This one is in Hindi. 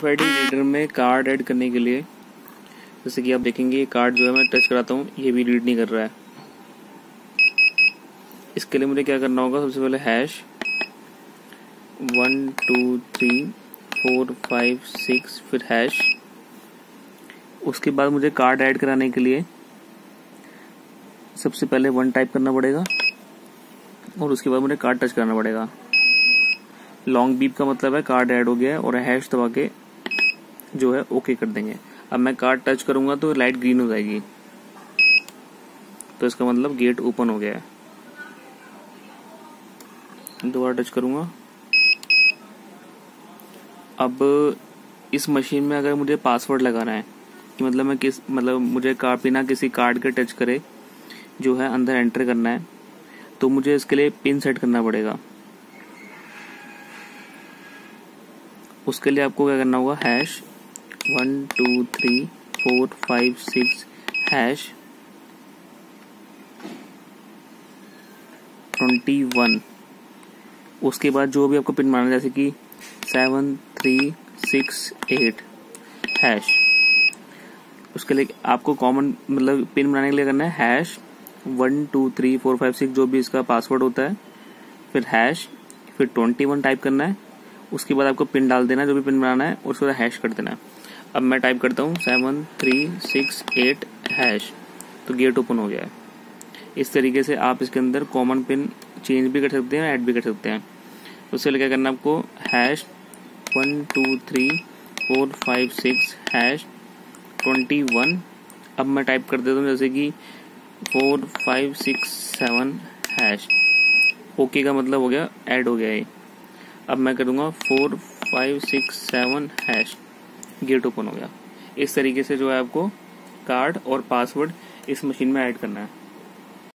RFID रीडर में कार्ड ऐड करने के लिए, जैसे कि आप देखेंगे ये कार्ड जो है मैं टच कराता हूँ, ये भी रीड नहीं कर रहा है। इसके लिए मुझे क्या करना होगा, सबसे पहले हैश 1 2 3 4 5 6 फिर हैश। उसके बाद मुझे कार्ड ऐड कराने के लिए सबसे पहले 1 टाइप करना पड़ेगा और उसके बाद मुझे कार्ड टच करना पड़ेगा। लॉन्ग बीप का मतलब है कार्ड ऐड हो गया है, और हैश दबा के जो है ओके कर देंगे। अब मैं कार्ड टच करूंगा तो लाइट ग्रीन हो जाएगी, तो इसका मतलब गेट ओपन हो गया है। दोबारा टच करूंगा। अब इस मशीन में अगर मुझे पासवर्ड लगाना है कि मतलब मुझे बिना किसी कार्ड के टच करे जो है अंदर एंटर करना है, तो मुझे इसके लिए पिन सेट करना पड़ेगा। उसके लिए आपको क्या करना होगा, हैश 1 2 3 4 5 6 हैश 21। उसके बाद जो भी आपको पिन मारना है, जैसे कि 7 3 6 8 हैश। उसके लिए आपको कॉमन मतलब पिन बनाने के लिए करना है हैश 1 2 3 4 5 6 जो भी इसका पासवर्ड होता है, फिर हैश, फिर 21 टाइप करना है। उसके बाद आपको पिन डाल देना है, जो भी पिन बनाना है, और उसके बाद हैश कर देना है। अब मैं टाइप करता हूँ 7 3 6 8 हैश, तो गेट ओपन हो गया है। इस तरीके से आप इसके अंदर कॉमन पिन चेंज भी कर सकते हैं, ऐड भी कर सकते हैं। उसके लिए क्या करना है आपको, हैश 1 2 3 4 5 6 हैश 21। अब मैं टाइप कर देता हूँ जैसे कि 4 5 6 7 हैश। ओके का मतलब हो गया ऐड हो गया है। अब मैं करूँगा 4 5 6 7 हैश, गेट ओपन हो गया। इस तरीके से जो है आपको कार्ड और पासवर्ड इस मशीन में ऐड करना है।